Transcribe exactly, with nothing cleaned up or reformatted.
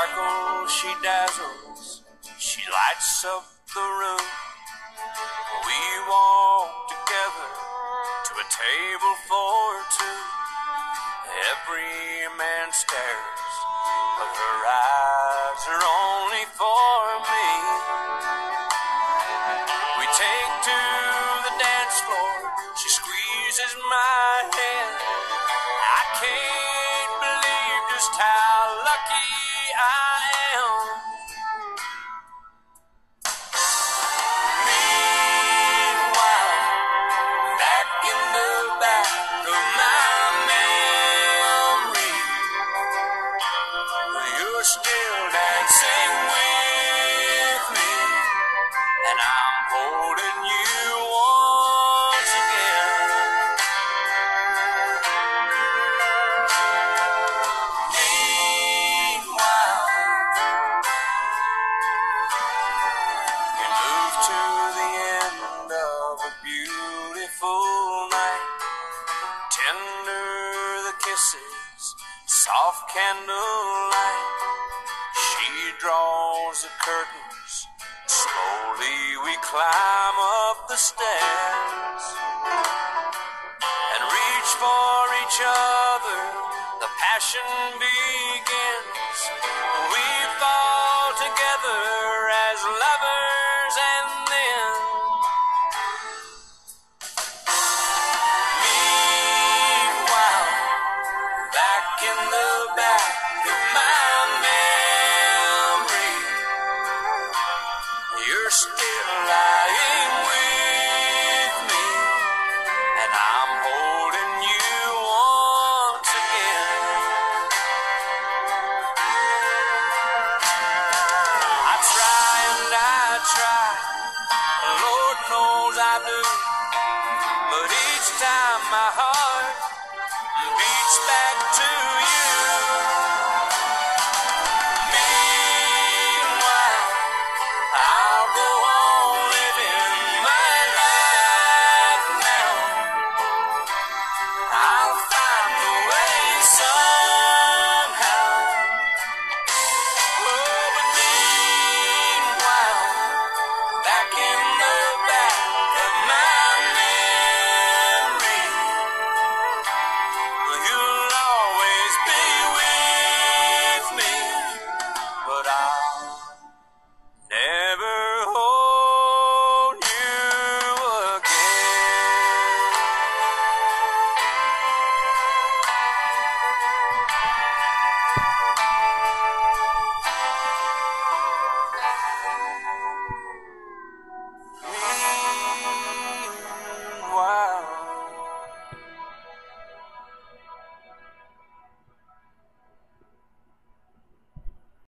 sparkles, she dazzles, she lights up the room. We walk together to a table for two. Every man stares, but her eyes are only for me. We take to the dance floor, she squeezes my hand. I can't believe just how lucky I am. Meanwhile, back in the back of my memory, you're still dancing with me, and I'm holding you once again. Meanwhile, we move to the end of a beautiful night. Tender the kisses, soft candlelight. She draws the curtains, slowly we climb up the stairs and reach for each other. The passion begins. We fall together as lovers, and then meanwhile, back in the back of my memory, you're still lying with me, and I'm holding you once again. I try and I try, Lord knows I do, but each time my heart